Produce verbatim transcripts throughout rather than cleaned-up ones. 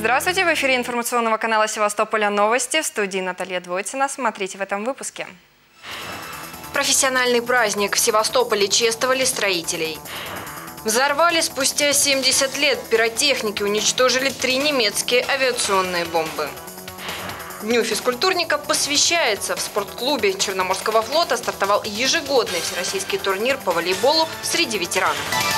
Здравствуйте! В эфире информационного канала Севастополя новости. В студии Наталья Двойтина. Смотрите в этом выпуске. Профессиональный праздник. В Севастополе чествовали строителей. Взорвали спустя семьдесят лет. Пиротехники уничтожили три немецкие авиационные бомбы. Дню физкультурника посвящается. В спортклубе Черноморского флота стартовал ежегодный всероссийский турнир по волейболу среди ветеранов.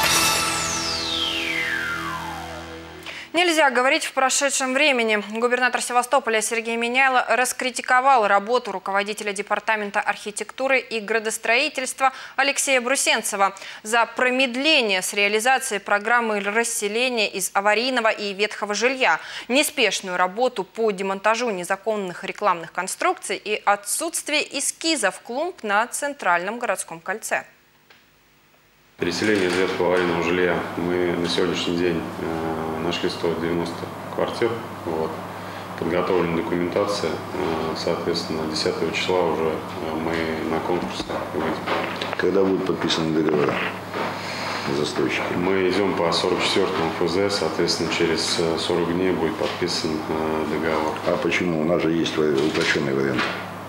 Нельзя говорить в прошедшем времени. Губернатор Севастополя Сергей Меняйло раскритиковал работу руководителя департамента архитектуры и градостроительства Алексея Брусенцева за промедление с реализацией программы расселения из аварийного и ветхого жилья, неспешную работу по демонтажу незаконных рекламных конструкций и отсутствие эскизов клумб на Центральном городском кольце. Переселение из ветхого аварийного жилья мы на сегодняшний день э, нашли сто девяносто квартир. Вот. Подготовлена документация. Э, соответственно, десятого числа уже мы на конкурс выйдем. Когда будут подписаны договора с застройщиками? Мы идем по сорок четвёртому эф зэ, соответственно, через сорок дней будет подписан э, договор. А почему? У нас же есть упрощенный вариант.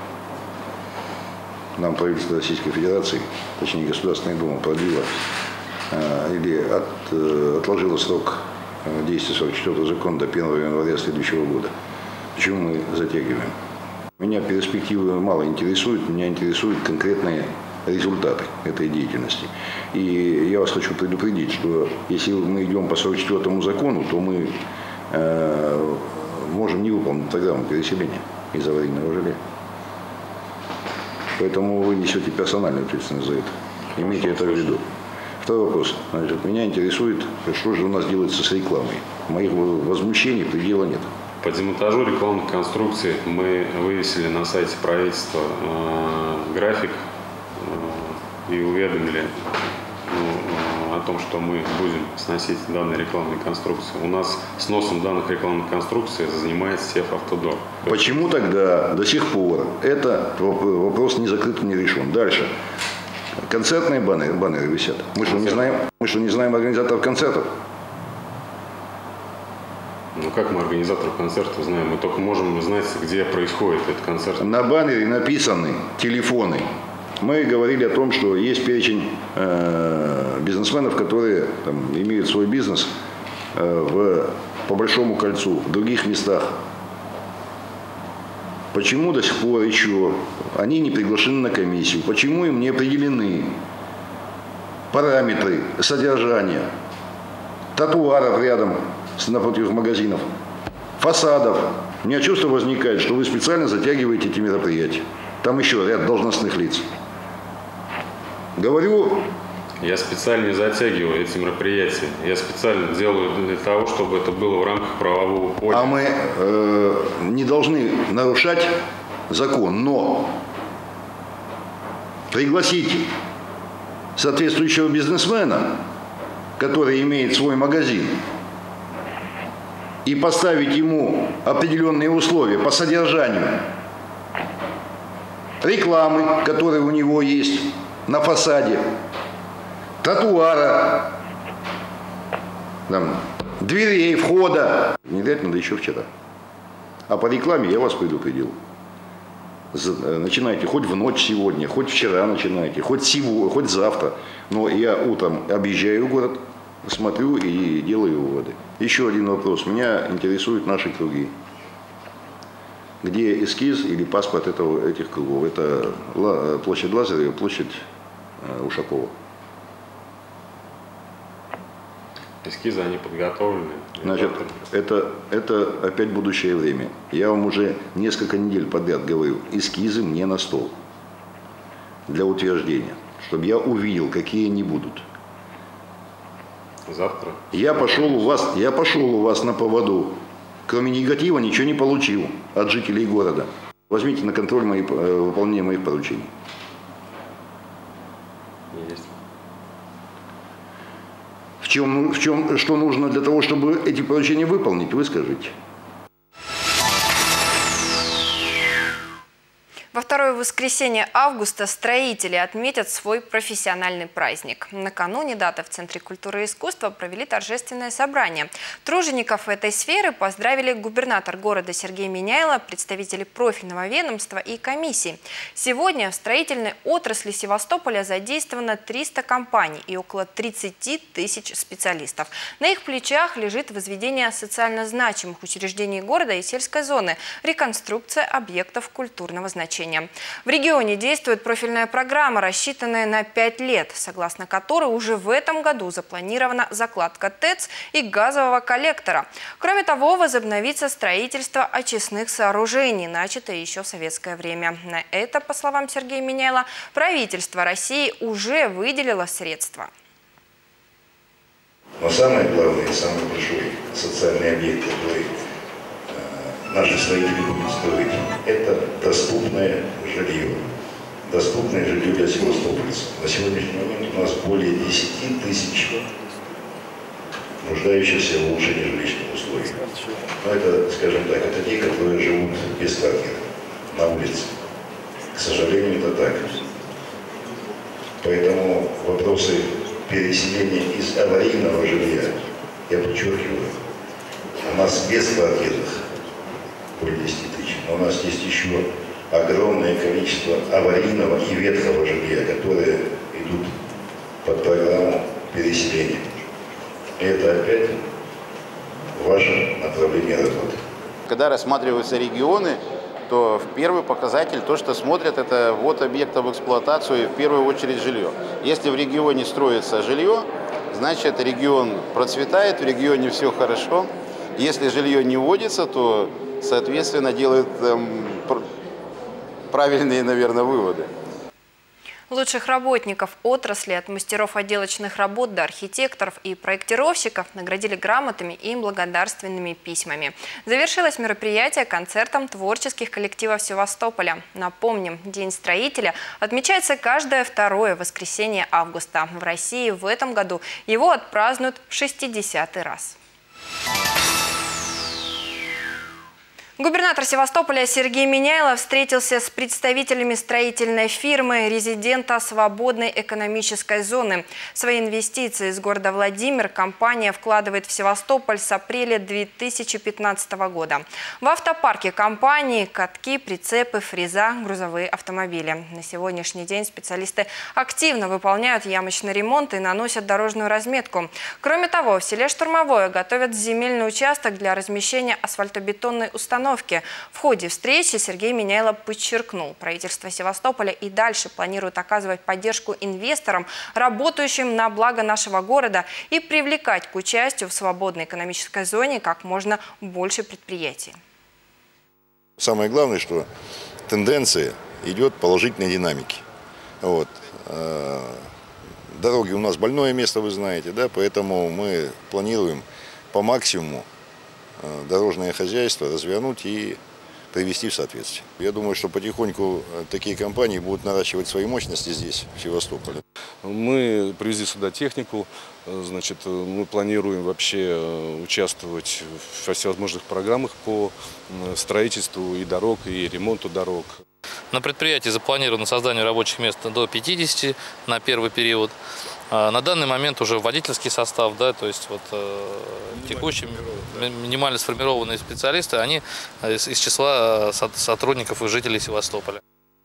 Нам правительство Российской Федерации, точнее Государственная Дума, продлила э, или от, э, отложила срок э, действия сорок четвёртого закона до первого января следующего года. Почему мы затягиваем? Меня перспективы мало интересуют, меня интересуют конкретные результаты этой деятельности. И я вас хочу предупредить, что если мы идем по сорок четвёртому закону, то мы э, можем не выполнить программу переселения из аварийного жилья. Поэтому вы несете персональную ответственность за это. Имейте это в виду. Второй вопрос. Значит, меня интересует, что же у нас делается с рекламой. Моих возмущений предела нет. По демонтажу рекламных конструкций мы вывесили на сайте правительства э, график э, и уведомили ну, о том, что мы будем сносить данные рекламные конструкции. У нас сносом данных рекламных конструкций занимается Севавтодор. Почему тогда до сих пор это вопрос не закрыт, не решен? Дальше. Концертные баннеры, баннеры висят. Мы что, не знаем, мы что, не знаем организаторов концертов? Ну как мы организаторов концертов знаем? Мы только можем знать, где происходит этот концерт. На баннере написаны телефоны. Мы говорили о том, что есть перечень э, бизнесменов, которые там, имеют свой бизнес э, в, по Большому кольцу, в других местах. Почему до сих пор еще они не приглашены на комиссию? Почему им не определены параметры содержания тротуаров рядом с напротив магазинов, фасадов? У меня чувство возникает, что вы специально затягиваете эти мероприятия. Там еще ряд должностных лиц. Говорю... Я специально не затягиваю эти мероприятия. Я специально делаю для того, чтобы это было в рамках правового поля. А мы э, не должны нарушать закон, но пригласить соответствующего бизнесмена, который имеет свой магазин, и поставить ему определенные условия по содержанию рекламы, которая у него есть на фасаде, тротуара, там, дверей, входа. Внедрять надо еще вчера. А по рекламе я вас предупредил. Начинайте хоть в ночь сегодня, хоть вчера начинайте, хоть сегодня, хоть завтра. Но я утром объезжаю город, смотрю и делаю выводы. Еще один вопрос. Меня интересуют наши круги. Где эскиз или паспорт этого, этих кругов? Это площадь Лазарева, площадь Ушакова. Эскизы, они подготовлены. Значит, это, это опять будущее время. Я вам уже несколько недель подряд говорю, эскизы мне на стол для утверждения, чтобы я увидел, какие они будут. Завтра? Я пошел у вас, я пошел у вас на поводу. Кроме негатива ничего не получил от жителей города. Возьмите на контроль мои, выполнение моих поручений. Есть. В чем, в чем, что нужно для того, чтобы эти поручения выполнить, вы скажите. Во второе воскресенье августа строители отметят свой профессиональный праздник. Накануне даты в Центре культуры и искусства провели торжественное собрание. Тружеников этой сферы поздравили губернатор города Сергей Миняйло, представители профильного ведомства и комиссии. Сегодня в строительной отрасли Севастополя задействовано триста компаний и около тридцати тысяч специалистов. На их плечах лежит возведение социально значимых учреждений города и сельской зоны, реконструкция объектов культурного значения. В регионе действует профильная программа, рассчитанная на пять лет, согласно которой уже в этом году запланирована закладка ТЭЦ и газового коллектора. Кроме того, возобновится строительство очистных сооружений, начатое еще в советское время. На это, по словам Сергея Миняйло, правительство России уже выделило средства. Но самое главное, самый большой социальный объект, который наши строители будут строить, это доступное жилье. Доступное жилье для севастопольцев. На сегодняшний момент у нас более десяти тысяч нуждающихся в улучшении жилищных условий. Но это, скажем так, это те, которые живут без квартир, на улице. К сожалению, это так. Поэтому вопросы переселения из аварийного жилья, я подчеркиваю, у нас без квартирных более десяти тысяч, но у нас есть еще огромное количество аварийного и ветхого жилья, которые идут под программу переселения. И это опять ваше направление работы. Когда рассматриваются регионы, то первый показатель, то, что смотрят, это ввод объекта в эксплуатацию и в первую очередь жилье. Если в регионе строится жилье, значит регион процветает, в регионе все хорошо. Если жилье не вводится, то соответственно, делают эм, правильные, наверное, выводы. Лучших работников отрасли, от мастеров отделочных работ до архитекторов и проектировщиков, наградили грамотами и благодарственными письмами. Завершилось мероприятие концертом творческих коллективов Севастополя. Напомним, День строителя отмечается каждое второе воскресенье августа. В России в этом году его отпразднуют в шестидесятый раз. Губернатор Севастополя Сергей Миняйло встретился с представителями строительной фирмы резидента свободной экономической зоны. Свои инвестиции из города Владимир компания вкладывает в Севастополь с апреля две тысячи пятнадцатого года. В автопарке компании катки, прицепы, фреза, грузовые автомобили. На сегодняшний день специалисты активно выполняют ямочный ремонт и наносят дорожную разметку. Кроме того, в селе Штурмовое готовят земельный участок для размещения асфальтобетонной установки. В ходе встречи Сергей Миняйло подчеркнул, правительство Севастополя и дальше планирует оказывать поддержку инвесторам, работающим на благо нашего города, и привлекать к участию в свободной экономической зоне как можно больше предприятий. Самое главное, что тенденция идет положительной динамики. Вот. Дороги у нас больное место, вы знаете, да, поэтому мы планируем по максимуму дорожное хозяйство развернуть и привести в соответствие. Я думаю, что потихоньку такие компании будут наращивать свои мощности здесь, в Севастополе. Мы привезли сюда технику, значит, мы планируем вообще участвовать во всевозможных программах по строительству и дорог, и ремонту дорог. На предприятии запланировано создание рабочих мест до пятидесяти на первый период. На данный момент уже водительский состав, да, то есть вот э, текущие минимально сформированные специалисты, они из, из числа сотрудников и жителей Севастополя.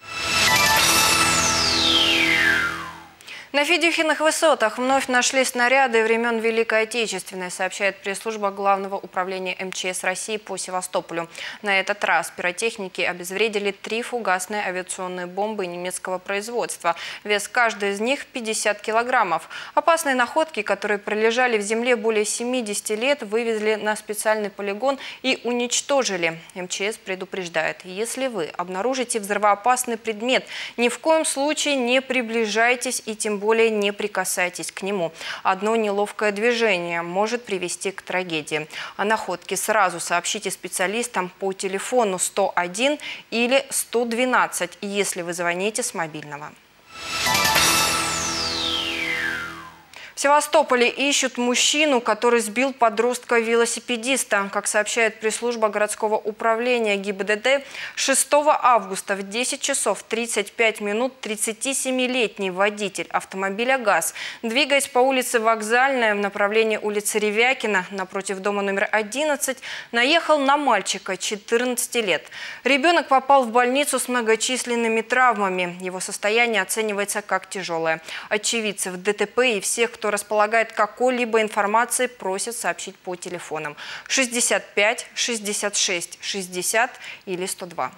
На Федюхиных высотах вновь нашли снаряды времен Великой Отечественной, сообщает пресс-служба Главного управления эм че эс России по Севастополю. На этот раз пиротехники обезвредили три фугасные авиационные бомбы немецкого производства. Вес каждой из них пятьдесят килограммов. Опасные находки, которые пролежали в земле более семидесяти лет, вывезли на специальный полигон и уничтожили. эм че эс предупреждает, если вы обнаружите взрывоопасный предмет, ни в коем случае не приближайтесь и тем более не прикасайтесь к нему. Одно неловкое движение может привести к трагедии. О находке сразу сообщите специалистам по телефону сто один или сто двенадцать, если вы звоните с мобильного. В Севастополе ищут мужчину, который сбил подростка-велосипедиста. Как сообщает пресс-служба городского управления ГИБДД, шестого августа в десять часов тридцать пять минут тридцатисемилетний водитель автомобиля ГАЗ, двигаясь по улице Вокзальная в направлении улицы Ревякина напротив дома номер одиннадцать, наехал на мальчика четырнадцати лет. Ребенок попал в больницу с многочисленными травмами. Его состояние оценивается как тяжелое. Очевидцев ДТП и всех, кто располагает какой-либо информацией, просят сообщить по телефонам шестьдесят пять шестьдесят шесть шестьдесят или сто два.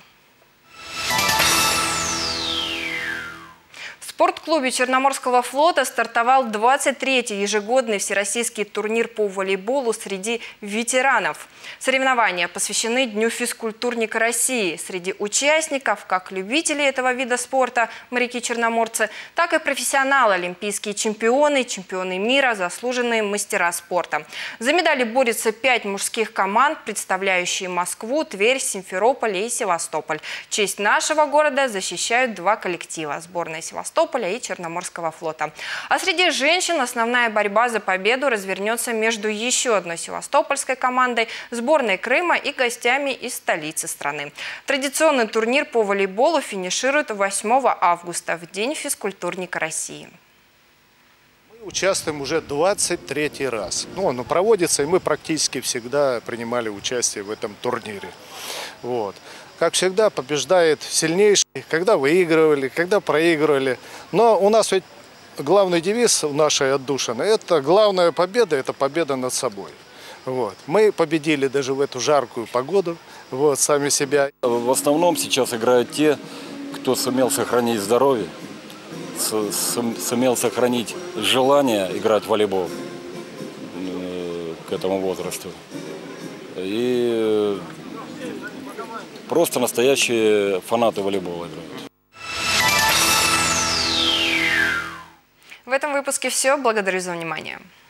В спортклубе Черноморского флота стартовал двадцать третий ежегодный всероссийский турнир по волейболу среди ветеранов. Соревнования посвящены Дню физкультурника России. Среди участников как любители этого вида спорта, моряки-черноморцы, так и профессионалы, олимпийские чемпионы, чемпионы мира, заслуженные мастера спорта. За медали борются пять мужских команд, представляющие Москву, Тверь, Симферополь и Севастополь. Честь нашего города защищают два коллектива – сборная Севастополя и Черноморского флота. А среди женщин основная борьба за победу развернется между еще одной севастопольской командой, сборной Крыма и гостями из столицы страны. Традиционный турнир по волейболу финиширует восьмого августа, в День физкультурника России. Мы участвуем уже двадцать третий раз. Ну, он проводится, и мы практически всегда принимали участие в этом турнире. Вот. Как всегда, побеждает сильнейший, когда выигрывали, когда проигрывали. Но у нас ведь главный девиз в нашей отдушины – это главная победа, это победа над собой. Вот. Мы победили даже в эту жаркую погоду, вот, сами себя. В основном сейчас играют те, кто сумел сохранить здоровье, сумел сохранить желание играть в волейбол к этому возрасту. И просто настоящие фанаты волейбола играют. В этом выпуске все. Благодарю за внимание.